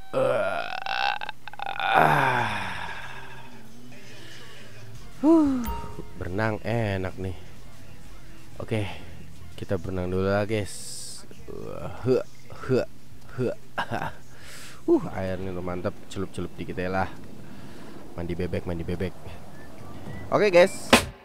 Berenang enak nih. Oke, kita berenang dulu lah guys. Airnya udah mantap, celup-celup dikit ya lah. Mandi bebek. Oke guys.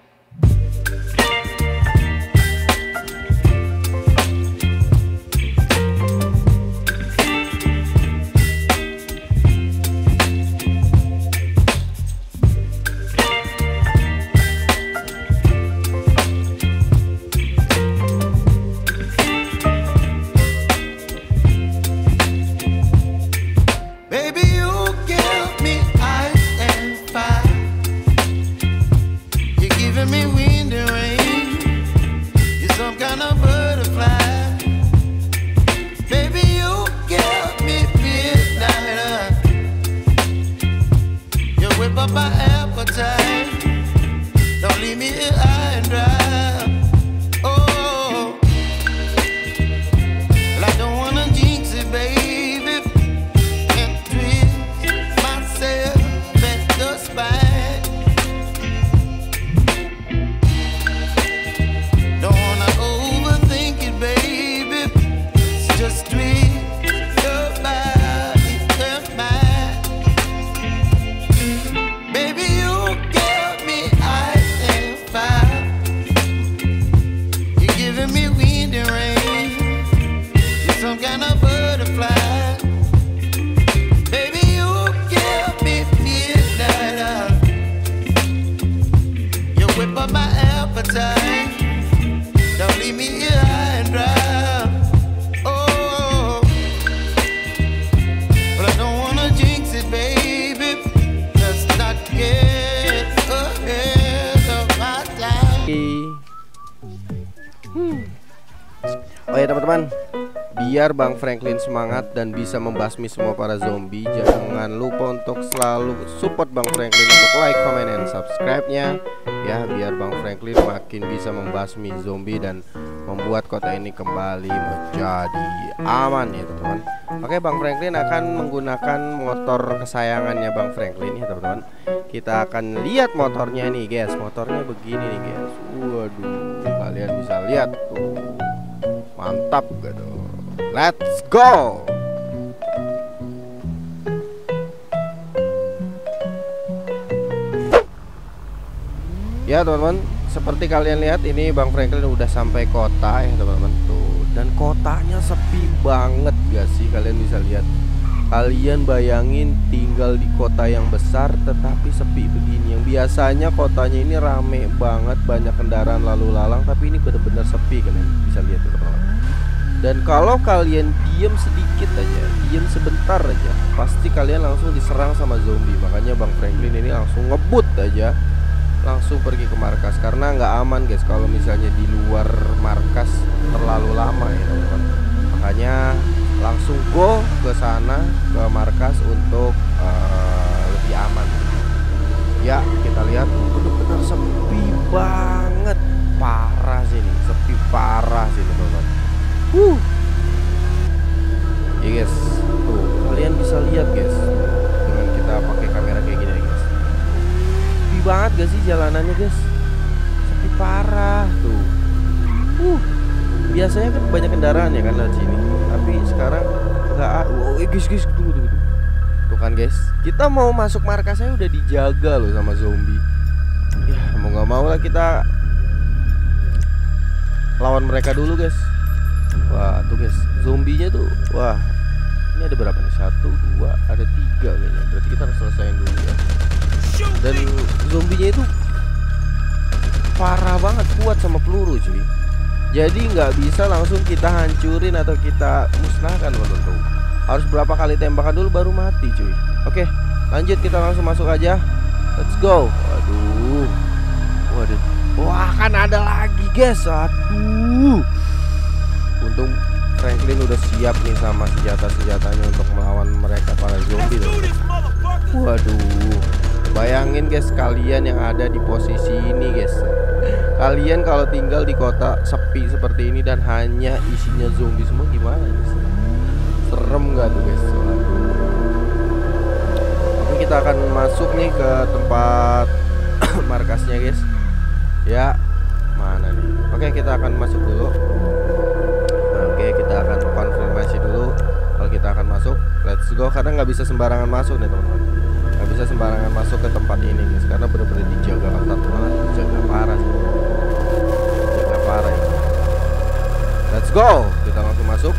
Oh ya teman-teman, biar Bang Franklin semangat dan bisa membasmi semua para zombie, jangan lupa untuk selalu support Bang Franklin untuk like, comment, and subscribe-nya ya, biar Bang Franklin makin bisa membasmi zombie dan membuat kota ini kembali menjadi aman ya teman-teman. Oke, Bang Franklin akan menggunakan motor kesayangannya Bang Franklin ya teman-teman. Kita akan lihat motornya nih guys. Motornya begini nih guys. Waduh, kalian bisa lihat tuh. Mantap gitu. Let's go. Ya teman-teman, seperti kalian lihat ini Bang Franklin udah sampai kota ya teman-teman tuh. Dan kotanya sepi banget gak sih, kalian bisa lihat. Kalian bayangin tinggal di kota yang besar tetapi sepi begini. Yang biasanya kotanya ini rame banget, banyak kendaraan lalu lalang, tapi ini benar-benar sepi, kalian bisa lihat teman-teman. Dan kalau kalian diem sedikit aja, diem sebentar aja, pasti kalian langsung diserang sama zombie. Makanya Bang Franklin ini langsung ngebut aja, langsung pergi ke markas. Karena nggak aman guys kalau misalnya di luar markas terlalu lama ya teman-teman. Makanya langsung go ke sana, ke markas untuk lebih aman. Ya kita lihat benar-benar sepi banget, parah sini, sepi parah sini teman-teman. Ya guys, tuh kalian bisa lihat guys, dengan kita pakai kamera kayak gini guys, sepi banget gak sih jalanannya guys, sepi parah tuh. Biasanya kan banyak kendaraan ya kan lewat sini, tapi sekarang nggak. Guys, tunggu. Tuh kan guys, kita mau masuk markas saya udah dijaga loh sama zombie. Ya mau nggak mau lah kita lawan mereka dulu guys. Wah tuh guys, zombinya tuh, wah ini ada berapa nih? 1, 2, ada 3 kayaknya. Berarti kita harus selesaiin dulu ya. Dan zombinya itu parah banget, kuat sama peluru cuy. Jadi nggak bisa langsung kita hancurin atau kita musnahkan teman-teman. Harus berapa kali tembakan dulu baru mati cuy. Oke, lanjut kita langsung masuk aja. Let's go. Waduh. Wah kan ada lagi guys. Aduh. Untung Franklin udah siap nih sama senjata-senjatanya untuk melawan mereka para zombie tuh. Waduh, bayangin guys kalian yang ada di posisi ini guys. Kalian kalau tinggal di kota sepi seperti ini dan hanya isinya zombie semua, gimana guys? Serem gak tuh guys? Waduh. kita akan masuk nih ke tempat markasnya guys. Ya, mana nih? Oke, kita akan masuk dulu. Oke, kita akan konfirmasi dulu kalau kita akan masuk. Let's go, karena nggak bisa sembarangan masuk nih teman-teman. Nggak bisa sembarangan masuk ke tempat ini guys, karena benar-benar dijaga ketat banget, dijaga parah sih. Dijaga parah ya. Let's go, kita langsung masuk.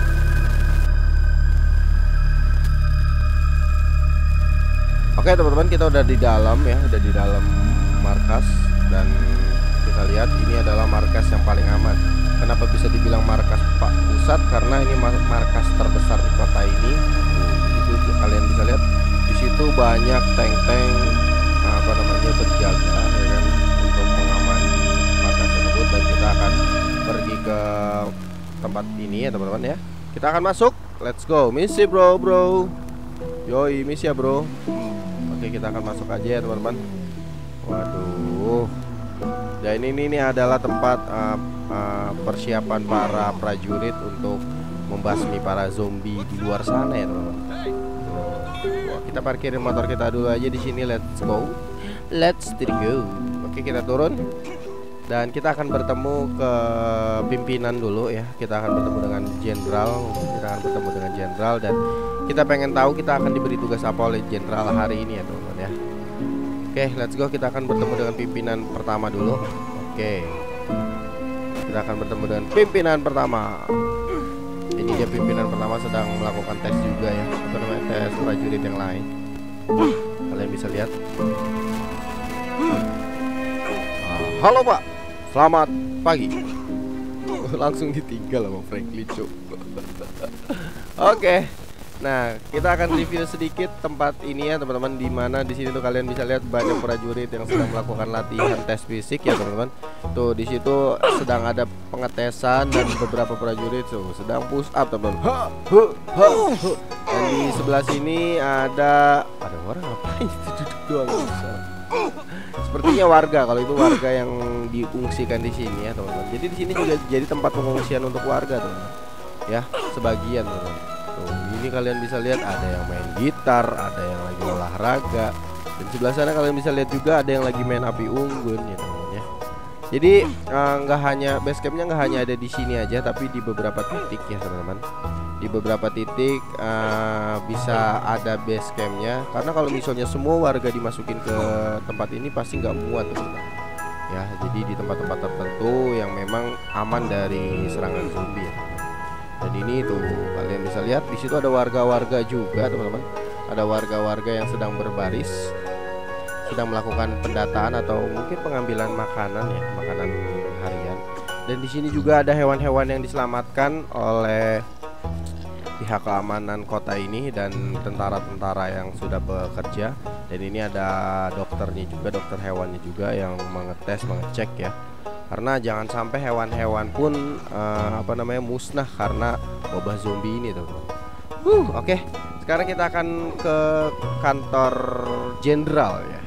Oke teman-teman, kita udah di dalam ya, udah di dalam markas. Dan kita lihat ini adalah markas yang paling aman. Kenapa bisa dibilang markas Pak Pusat? Karena ini markas terbesar di kota ini. Itu kalian bisa lihat di situ banyak tank-tank berjaga ya kan, untuk mengamani markas tersebut. Dan kita akan pergi ke tempat ini ya teman-teman ya. Kita akan masuk. Let's go. Misi bro. Yoi, misi ya bro. Oke, kita akan masuk aja ya teman-teman. Waduh. Dan ini adalah tempat persiapan para prajurit untuk membasmi para zombie di luar sana ya teman-teman. Kita parkirin motor kita dulu aja di sini. Let's go. Oke, kita turun. Dan kita akan bertemu ke pimpinan dulu ya. Kita akan bertemu dengan jenderal. Dan kita pengen tahu kita akan diberi tugas apa oleh jenderal hari ini ya teman-teman ya. Oke, let's go. Kita akan bertemu dengan pimpinan pertama dulu. Oke, kita akan bertemu dengan pimpinan pertama. Ini dia pimpinan pertama, sedang melakukan tes juga ya, apa namanya, tes prajurit yang lain. Kalian bisa lihat. Halo Pak, selamat pagi. Langsung ditinggal sama Franklin Cuk. Oke. Nah, kita akan review sedikit tempat ini ya teman-teman, di mana di sini tuh kalian bisa lihat banyak prajurit yang sedang melakukan latihan tes fisik ya teman-teman. Tuh di situ sedang ada pengetesan dan beberapa prajurit tuh sedang push up teman-teman. Dan di sebelah sini ada orang ngapain itu duduk doang bisa. Sepertinya warga, kalau itu warga yang diungsikan di sini ya teman-teman. Jadi di sini juga jadi tempat pengungsian untuk warga teman-teman. Ya, sebagian teman-teman. Tuh, ini kalian bisa lihat ada yang main gitar, ada yang lagi olahraga. Dan sebelah sana kalian bisa lihat juga ada yang lagi main api unggun ya teman-teman ya. Jadi nggak hanya base campnya nggak hanya ada di sini aja, tapi di beberapa titik ya teman-teman. Di beberapa titik bisa ada base campnya. Karena kalau misalnya semua warga dimasukin ke tempat ini pasti nggak muat teman-teman. Ya, jadi di tempat-tempat tertentu yang memang aman dari serangan zombie ya. Dan ini tuh kalian bisa lihat di situ ada warga-warga juga teman-teman. Ada warga-warga yang sedang berbaris, sedang melakukan pendataan atau mungkin pengambilan makanan ya, makanan harian. Dan di sini juga ada hewan-hewan yang diselamatkan oleh pihak keamanan kota ini dan tentara-tentara yang sudah bekerja. Dan ini ada dokternya juga, dokter hewannya juga yang mengecek ya. Karena jangan sampai hewan-hewan pun musnah karena wabah zombie ini teman-teman. Oke. Sekarang kita akan ke kantor jenderal ya.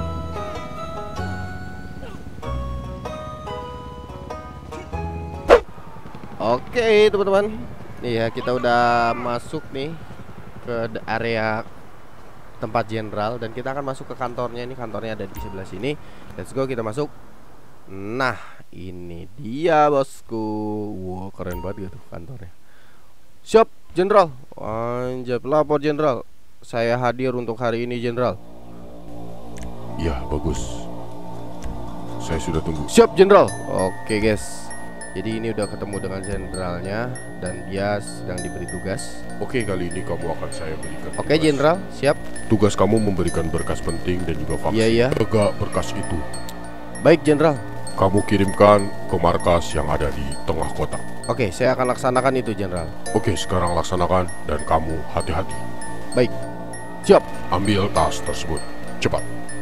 Oke teman-teman. Nih ya, kita udah masuk nih ke area tempat jenderal dan kita akan masuk ke kantornya. Ini kantornya ada di sebelah sini. Let's go, kita masuk. Nah, ini dia bosku. Wow, keren banget gitu kantornya. Siap, jenderal. Anjay, pelapor jenderal. Saya hadir untuk hari ini, jenderal. Ya, bagus. Saya sudah tunggu. Siap, jenderal. Oke, guys. Jadi ini udah ketemu dengan jenderalnya dan dia sedang diberi tugas. Oke, kali ini kamu akan saya berikan tugas. Oke, jenderal, siap. Tugas kamu memberikan berkas penting dan juga vaksin. Iya. Jaga berkas itu. Baik, jenderal. Kamu kirimkan ke markas yang ada di tengah kota. Oke, saya akan laksanakan itu, jenderal. Oke, sekarang laksanakan dan kamu hati-hati. Baik. Siap. Ambil tas tersebut. Cepat.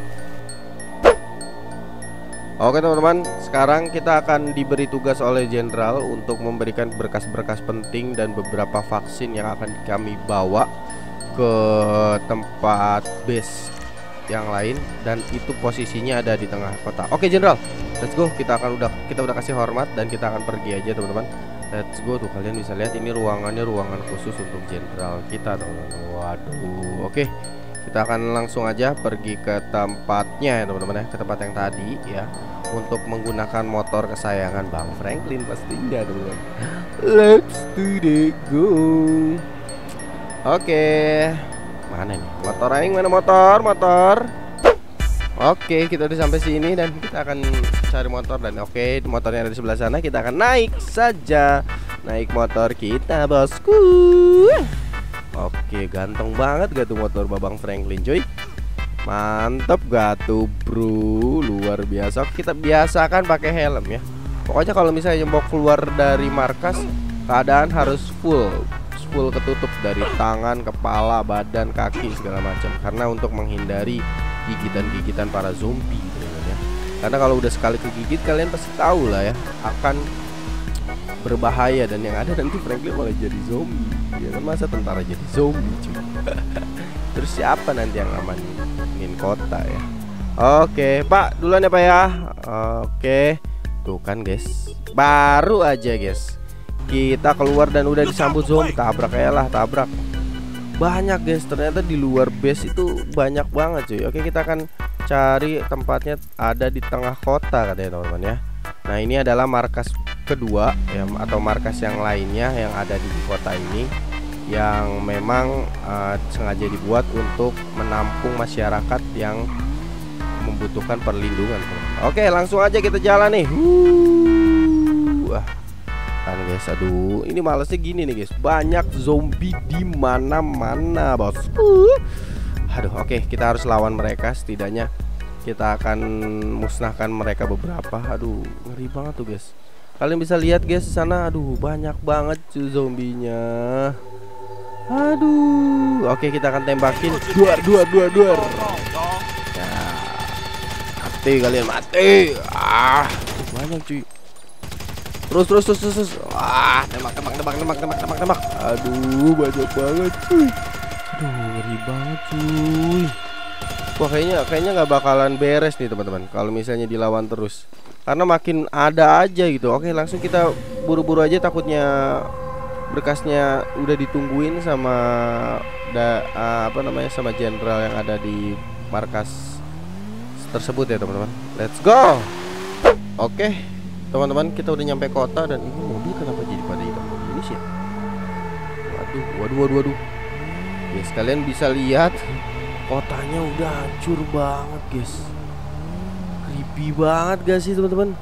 Oke teman-teman, sekarang kita akan diberi tugas oleh jenderal untuk memberikan berkas-berkas penting dan beberapa vaksin yang akan kami bawa ke tempat base yang lain, dan itu posisinya ada di tengah kota. Oke jenderal, let's go. Kita udah kasih hormat dan kita akan pergi aja teman-teman. Let's go. Tuh kalian bisa lihat ini ruangannya ruangan khusus untuk jenderal kita teman-teman. Waduh. Oke, Kita akan langsung aja pergi ke tempatnya ya teman-teman ya, ke tempat yang tadi ya, untuk menggunakan motor kesayangan Bang Franklin pastinya teman-teman. Let's do the go. Oke, mana nih motor aing, mana motor? Oke, kita udah sampai sini dan kita akan cari motor. Dan oke, motornya ada di sebelah sana. Kita akan naik saja. Naik motor kita, bosku. Oke, ganteng banget gak tuh motor Babang Franklin, cuy. Mantap gak tuh, bro. Luar biasa. Kita biasakan pakai helm ya. Pokoknya kalau misalnya mau keluar dari markas, keadaan harus full ketutup dari tangan, kepala, badan, kaki, segala macam. Karena untuk menghindari gigitan-gigitan para zombie gitu ya. Karena kalau udah sekali kegigit, kalian pasti tahu lah ya, akan berbahaya. Dan yang ada nanti Franklin malah jadi zombie ya kan, masa tentara jadi zombie cuy. Terus siapa nanti yang amanin kota ya? Oke Pak, duluan ya Pak ya. Oke, tuh kan guys, baru aja guys kita keluar dan udah disambut zombie. Tabrak ya lah, tabrak. Banyak guys, ternyata di luar base itu banyak banget cuy. Oke, kita akan cari tempatnya ada di tengah kota katanya teman-teman ya. Nah ini adalah markas kedua ya, atau markas yang lainnya yang ada di kota ini, yang memang sengaja dibuat untuk menampung masyarakat yang membutuhkan perlindungan teman-teman. Oke, langsung aja kita jalan nih. Kan guys, aduh, ini malesnya gini nih guys, banyak zombie di mana-mana bosku. Aduh, oke, kita harus lawan mereka. Setidaknya kita akan musnahkan mereka beberapa. Aduh, ngeri banget tuh guys. Kalian bisa lihat guys di sana, aduh, banyak banget tuh zombinya. Aduh, oke, kita akan tembakin. Duar. Ya, mati kalian, mati. Banyak cuy. Terus. Tembak. Aduh, banyak banget cuy. Aduh, ngeri banget cuy. Wah, kayaknya nggak bakalan beres nih teman-teman kalau misalnya dilawan terus, karena makin ada aja gitu. Oke, langsung kita buru-buru aja, takutnya berkasnya udah ditungguin sama sama jenderal yang ada di markas tersebut ya teman-teman. Let's go. Oke teman-teman, kita udah nyampe kota dan ini mobil kenapa jadi pada hitam begini sih? Waduh. Guys, kalian bisa lihat kotanya udah hancur banget guys. Creepy banget gak sih teman-teman?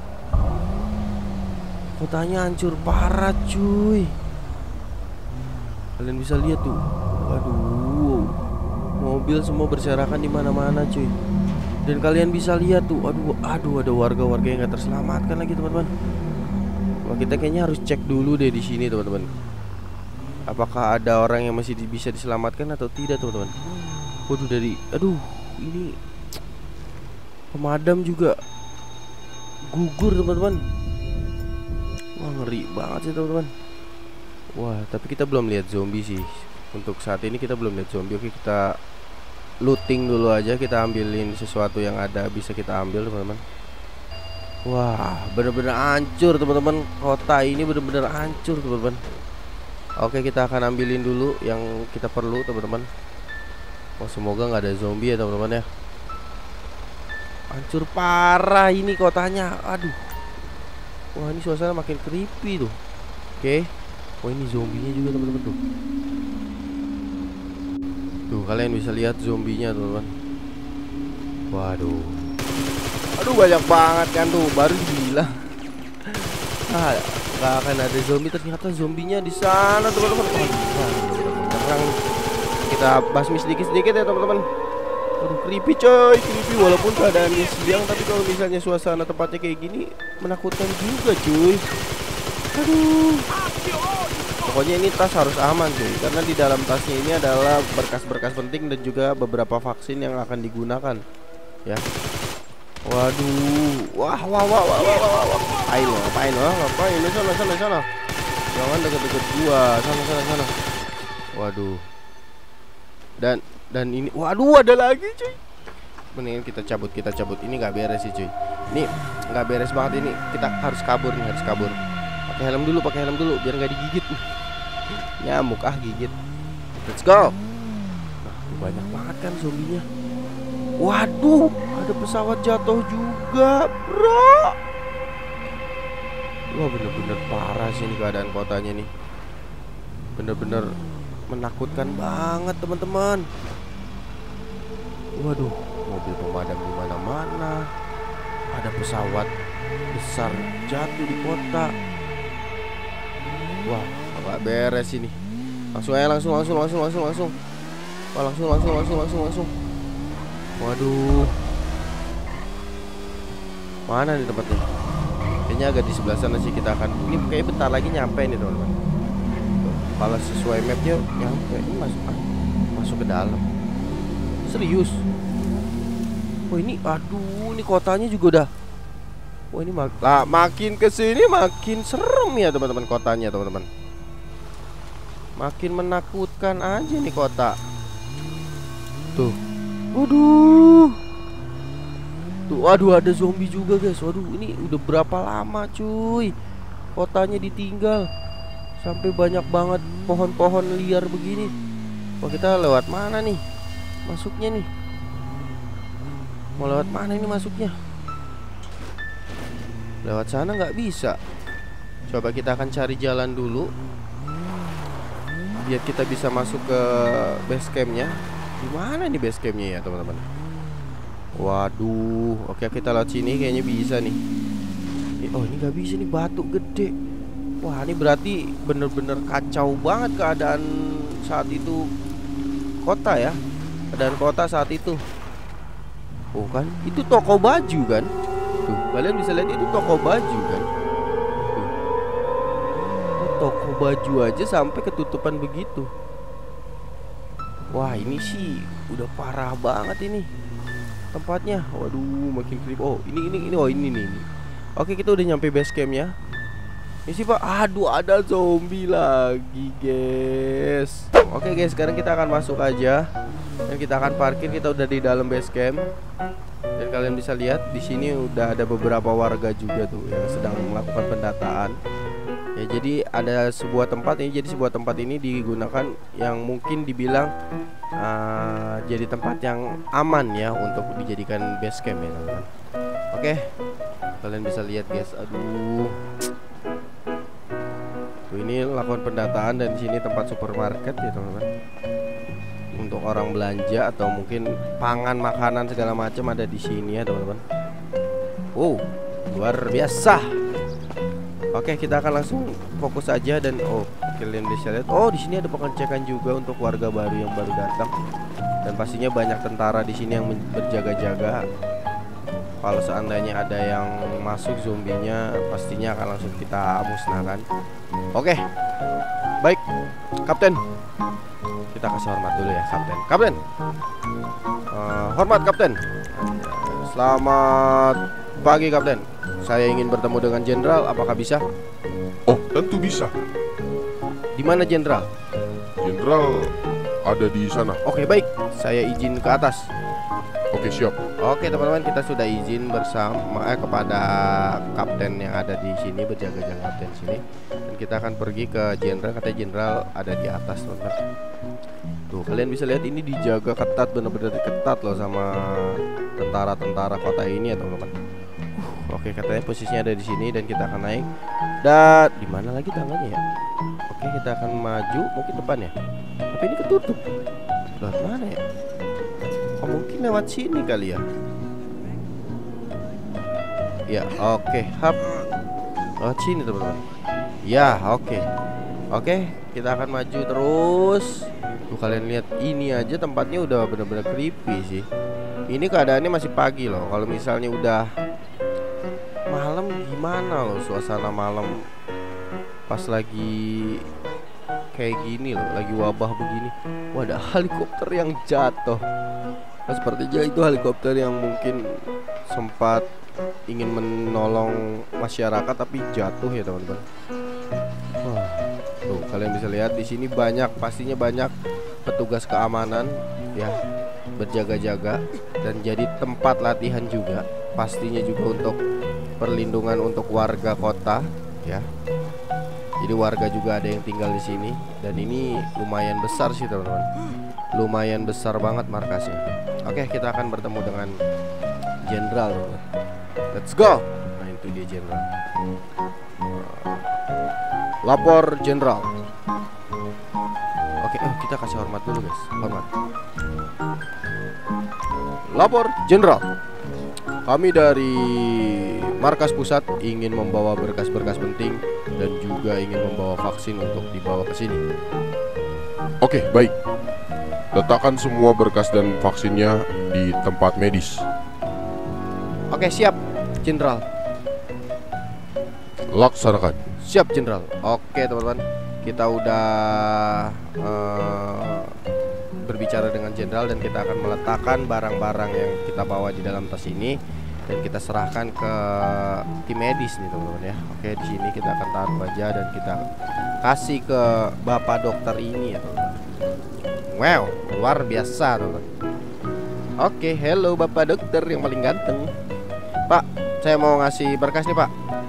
Kotanya hancur parah cuy. Kalian bisa lihat tuh. Waduh, mobil semua berserakan di mana-mana cuy. Dan kalian bisa lihat tuh, aduh, ada warga-warga yang gak terselamatkan lagi teman-teman. Wah, kita kayaknya harus cek dulu deh di sini teman-teman. Apakah ada orang yang masih bisa diselamatkan atau tidak teman-teman? Waduh, ini pemadam juga gugur teman-teman. Wah, ngeri banget sih teman-teman. Wah, tapi kita belum lihat zombie sih. Untuk saat ini kita belum lihat zombie. Oke, kita looting dulu aja, kita ambilin sesuatu yang ada bisa kita ambil teman-teman. Wah, bener-bener hancur teman-teman. Kota ini bener-bener hancur teman-teman. Oke, kita akan ambilin dulu yang kita perlu teman-teman. Oh, semoga nggak ada zombie ya teman-teman ya. Hancur parah ini kotanya. Aduh. Wah, ini suasana makin creepy tuh. Oke. Oh, ini zombinya juga teman-teman tuh. Tuh, kalian bisa lihat zombinya teman-teman. Waduh. Aduh, banyak banget kan tuh, baru bilang. Gak akan ada zombie, ternyata zombinya di sana teman-teman. Kita basmi sedikit-sedikit ya teman-teman. Aduh, creepy coy, creepy walaupun keadaannya siang, tapi kalau misalnya suasana tempatnya kayak gini menakutkan juga cuy. Aduh. Pokoknya ini tas harus aman cuy, karena di dalam tasnya ini adalah berkas-berkas penting dan juga beberapa vaksin yang akan digunakan ya. Waduh. Wah. Ngapain lu sana. Jangan deket-deket gua. Sana. Waduh. Dan ini, waduh, ada lagi cuy. Mendingan kita cabut. Ini nggak beres sih cuy. Ini nggak beres banget ini. Kita harus kabur nih, Pakai helm dulu biar nggak digigit. Nyamuk gigit. Let's go. Nah, Banyak banget kan zombinya. Waduh, ada pesawat jatuh juga, bro. Wah, bener-bener parah sih ini keadaan kotanya nih. Bener-bener menakutkan banget, teman-teman. Waduh, mobil pemadam di mana-mana. Ada pesawat besar jatuh di kota. Wah, nggak beres ini. Langsung aja, langsung. Wah, langsung. Waduh. Mana nih tempatnya? Kayaknya agak di sebelah sana sih, kita akan. Ini kayak bentar lagi nyampe nih, teman-teman. Kalau sesuai mapnya nyampe. Ini masuk ke dalam. Serius? Oh ini, aduh, ini kotanya juga udah. Wah ini makin kesini makin serem ya teman-teman kotanya, teman-teman. Makin menakutkan aja nih kota. Tuh. Waduh. Tuh, aduh, ada zombie juga guys. Waduh, ini udah berapa lama cuy kotanya ditinggal. Sampai banyak banget pohon-pohon liar begini. Wah, kita lewat mana nih masuknya nih? Mau lewat mana ini masuknya? Lewat sana nggak bisa. Coba kita akan cari jalan dulu biar kita bisa masuk ke base campnya. Gimana nih base campnya ya teman-teman? Waduh, oke kita lewat sini kayaknya bisa nih. Oh ini nggak bisa nih, batu gede. Wah ini berarti bener-bener kacau banget keadaan saat itu kota ya. Keadaan kota saat itu. Oh kan, itu toko baju kan? Tuh, kalian bisa lihat itu toko baju kan? Tuh. Toko baju aja sampai ketutupan begitu. Wah ini sih udah parah banget ini tempatnya. Waduh makin creep. Oh ini oh ini nih. Oke kita udah nyampe base camp ya. Ini sih pak. Aduh ada zombie lagi guys. Oke guys sekarang kita akan masuk aja dan kita akan parkir. Kita udah di dalam base camp dan kalian bisa lihat di sini udah ada beberapa warga juga tuh yang sedang melakukan pendataan. Ya jadi ada sebuah tempat ini, jadi sebuah tempat ini digunakan yang mungkin dibilang jadi tempat yang aman ya untuk dijadikan base camp ya teman-teman. Oke, kalian bisa lihat guys, aduh, tuh ini lakukan pendataan dan di sini tempat supermarket ya teman-teman. Untuk orang belanja atau mungkin pangan makanan segala macam ada di sini ya teman-teman. Wow, luar biasa. Oke, kita akan langsung fokus aja dan kalian bisa lihat. Oh, di sini ada pengecekan juga untuk warga baru yang baru datang. Dan pastinya banyak tentara di sini yang berjaga-jaga. Kalau seandainya ada yang masuk zombinya, pastinya akan langsung kita musnahkan. Oke. Baik, Kapten. Kita kasih hormat dulu ya, Kapten. Kapten. Hormat, Kapten. Selamat pagi, Kapten. Saya ingin bertemu dengan Jenderal, apakah bisa? Oh, tentu bisa. Di mana Jenderal? Jenderal ada di sana. Oke, baik. Saya izin ke atas. Oke, siap. Oke, teman-teman, kita sudah izin bersama kepada kapten yang ada di sini, berjaga-jaga kapten sini. Dan kita akan pergi ke Jenderal, katanya Jenderal ada di atas, teman-teman. Tuh, kalian bisa lihat ini dijaga ketat, benar-benar ketat loh sama tentara-tentara kota ini ya, teman-teman. Oke, katanya posisinya ada di sini dan kita akan naik. Dan di mana lagi tangganya ya? Oke, kita akan maju mungkin depan ya. Tapi ini ketutup. Lewat mana ya? Oh, mungkin lewat sini kali ya. Ya, oke, hap. Lewat sini teman-teman. Ya, oke. Oke, kita akan maju terus. Tuh kalian lihat ini aja tempatnya udah benar-benar creepy sih. Ini keadaannya masih pagi loh. Kalau misalnya udah malam gimana loh suasana malam pas lagi kayak gini loh, lagi wabah begini. Wah, ada helikopter yang jatuh. Nah, sepertinya itu helikopter yang mungkin sempat ingin menolong masyarakat tapi jatuh ya teman-teman. Wah, tuh kalian bisa lihat di sini pastinya banyak petugas keamanan ya berjaga-jaga dan jadi tempat latihan juga pastinya juga untuk perlindungan untuk warga kota ya. Jadi warga juga ada yang tinggal di sini dan ini lumayan besar sih teman-teman. lumayan besar banget markasnya. Oke, kita akan bertemu dengan Jenderal. Let's go. Nah, itu dia Jenderal. Lapor Jenderal. Oke, kita kasih hormat dulu guys. Hormat. Lapor Jenderal. Kami dari markas pusat ingin membawa berkas-berkas penting dan juga ingin membawa vaksin untuk dibawa ke sini. Oke, baik. Letakkan semua berkas dan vaksinnya di tempat medis. Oke, siap, Jenderal. Laksanakan. Siap, Jenderal. Oke, teman-teman. Kita udah berbicara dengan Jenderal dan kita akan meletakkan barang-barang yang kita bawa di dalam tas ini dan kita serahkan ke tim medis nih, teman-teman ya. Oke, di sini kita akan taruh aja dan kita kasih ke Bapak dokter ini ya, teman-teman. Wow, luar biasa, teman-teman. Oke, hello Bapak dokter yang paling ganteng. Pak, saya mau ngasih berkas nih, Pak.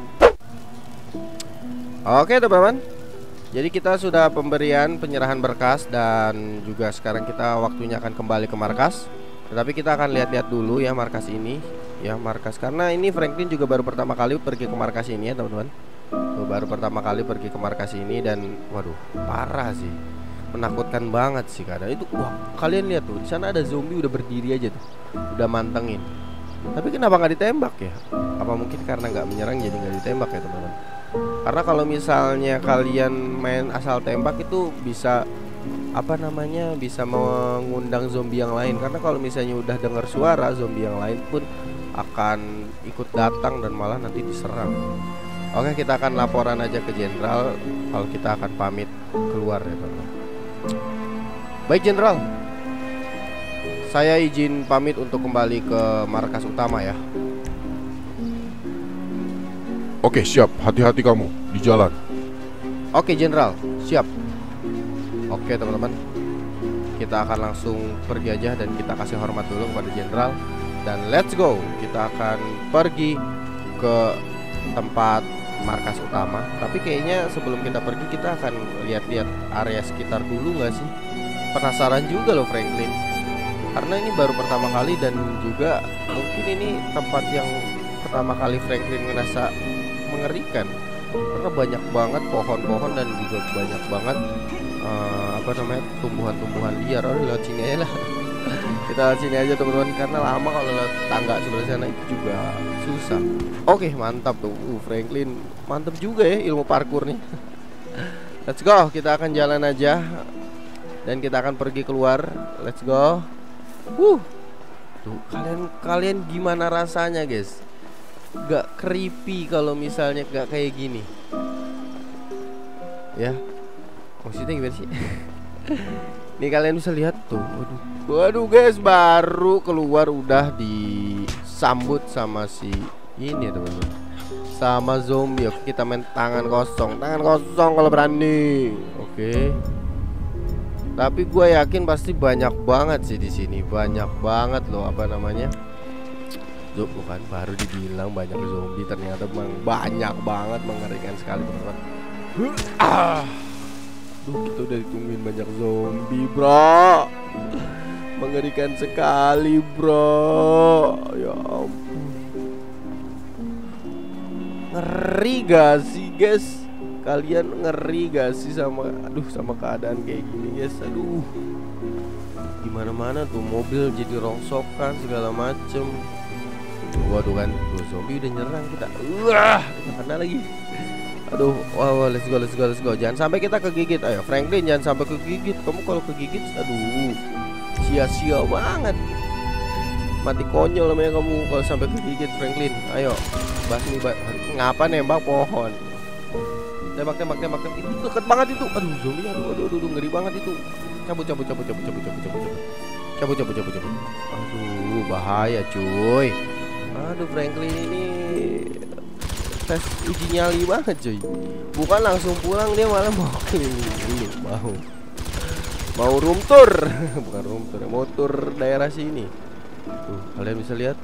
Oke, teman-teman. Jadi kita sudah pemberian penyerahan berkas dan juga sekarang kita waktunya akan kembali ke markas. Tetapi kita akan lihat-lihat dulu ya markas ini. Ya, markas, karena ini Franklin juga baru pertama kali pergi ke markas ini ya, teman-teman. Baru pertama kali pergi ke markas ini dan waduh, parah sih. Menakutkan banget sih keadaan itu. Wah, kalian lihat tuh, di sana ada zombie udah berdiri aja tuh. Udah mantengin. Tapi kenapa nggak ditembak ya? Apa mungkin karena nggak menyerang jadi nggak ditembak ya, teman-teman? Karena kalau misalnya kalian main asal tembak itu bisa apa namanya, bisa mengundang zombie yang lain. Karena kalau misalnya udah dengar suara, zombie yang lain pun akan ikut datang dan malah nanti diserang. Oke, kita akan laporan aja ke Jenderal kalau kita akan pamit keluar ya, teman-teman. Baik, Jenderal, saya izin pamit untuk kembali ke markas utama ya. Oke, siap. Hati-hati kamu di jalan. Oke, Jenderal, siap. Oke, teman-teman, kita akan langsung pergi aja dan kita kasih hormat dulu kepada Jenderal. Dan let's go. Kita akan pergi ke tempat markas utama. Tapi kayaknya sebelum kita pergi kita akan lihat-lihat area sekitar dulu nggak sih? Penasaran juga loh Franklin. Karena ini baru pertama kali dan juga mungkin ini tempat yang pertama kali Franklin ngerasa mengerikan. Karena banyak banget pohon-pohon dan juga banyak banget apa namanya, tumbuhan-tumbuhan liar. Oh, lewat sini aja lah. Kita lewat sini aja, teman-teman, karena lama kalau lewat tangga sebelah sana itu juga susah. Oke, mantap tuh. Franklin mantap juga ya ilmu parkour nih. Let's go, kita akan jalan aja dan kita akan pergi keluar. Let's go. Tuh, kalian gimana rasanya, guys? Gak creepy kalau misalnya gak kayak gini ya? Maksudnya gimana sih? Nih kalian bisa lihat tuh. Waduh guys, baru keluar udah disambut sama si ini ya, teman-teman, sama zombie. Oke, kita main tangan kosong kalau berani. Oke. Tapi gue yakin pasti banyak banget sih di sini, banyak banget loh apa namanya. Bukan, baru dibilang banyak zombie, ternyata memang banyak banget, mengerikan sekali, teman-teman. Kita udah ditungguin banyak zombie, bro. Mengerikan sekali, bro. Ya ampun. Ngeri gak sih, guys? Kalian ngeri gak sih sama sama keadaan kayak gini, guys? Aduh. Gimana-mana tuh mobil jadi rongsokan segala macem. Waduh kan, zombie udah nyerang kita. Kita kena lagi. Aduh, wow, let's go. Jangan sampai kita kegigit. Ayo Franklin, jangan sampai kegigit. Kamu kalau kegigit, aduh, sia-sia banget. Mati konyol namanya kamu kalau sampai kegigit, Franklin. Ayo, basmi, ngapa nembak pohon? Tembak. Itu deket banget itu. Aduh, zombie, aduh, ngeri banget itu. Cabut. Aduh, bahaya cuy. Aduh, Franklin ini tes uji nyali banget cuy. Bukan langsung pulang, dia malah mau keliling dulu, mau room tour. Bukan room tour, mau tour daerah sini. Tuh, kalian bisa lihat.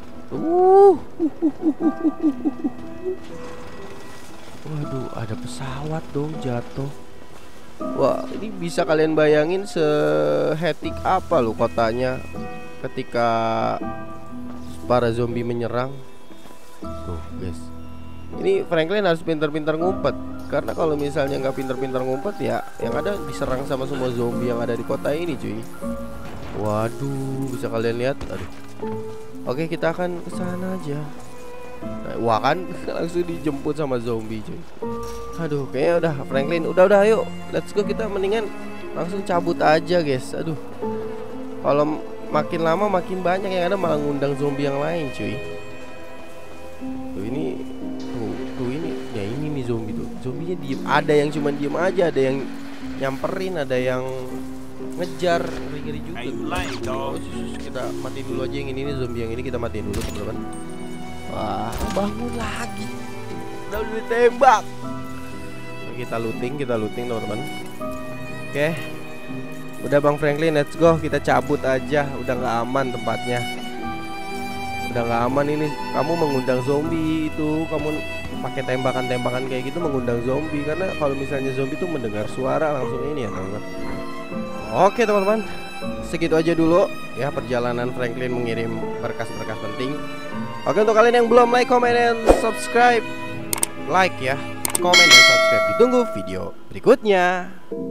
Waduh, ada pesawat dong jatuh. Wah, ini bisa kalian bayangin sehetik apa loh kotanya ketika para zombie menyerang. Tuh guys, ini Franklin harus pintar-pintar ngumpet, karena kalau misalnya nggak pintar-pintar ngumpet ya yang ada diserang sama semua zombie yang ada di kota ini cuy. Waduh, bisa kalian lihat. Aduh. Oke, kita akan ke sana aja. Wah kan langsung dijemput sama zombie cuy. Aduh, kayaknya udah Franklin, udah ayo, let's go, kita mendingan langsung cabut aja guys. Aduh, kalau makin lama makin banyak yang ada malah ngundang zombie yang lain cuy. Tuh ini, tuh ini, ya ini nih zombie tuh. Zombinya diem, ada yang cuma diem aja, ada yang nyamperin, ada yang ngejar, ngeri juga. Oh, kita matiin dulu aja yang ini nih, zombie yang ini kita matiin dulu teman-teman. Wah, bangun lagi. Udah ditembak. Kita looting teman-teman. Oke. Udah Bang Franklin, let's go. Kita cabut aja. Udah nggak aman tempatnya. Udah nggak aman ini. Kamu mengundang zombie itu. Kamu pakai tembakan-tembakan kayak gitu mengundang zombie. Karena kalau misalnya zombie tuh mendengar suara langsung ini ya teman-teman. Oke teman-teman, segitu aja dulu ya perjalanan Franklin mengirim berkas-berkas penting. Oke, untuk kalian yang belum like, comment, dan subscribe, like ya, komen dan subscribe. Ditunggu video berikutnya.